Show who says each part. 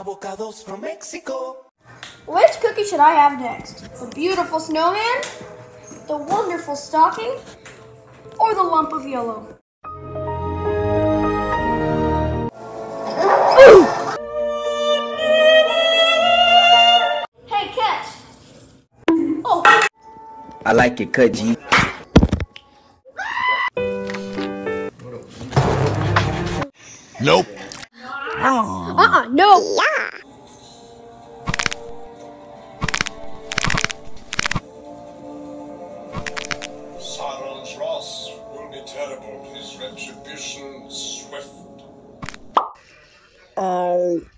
Speaker 1: Avocados from Mexico.
Speaker 2: Which cookie should I have next? The beautiful snowman, the wonderful stocking, or the lump of yellow? Ooh! Hey, catch! Oh!
Speaker 3: I like it cut, G.
Speaker 4: Nope.
Speaker 2: No!
Speaker 5: Yeah.
Speaker 6: Sauron's wrath will be terrible, his retribution swift.
Speaker 5: Oh.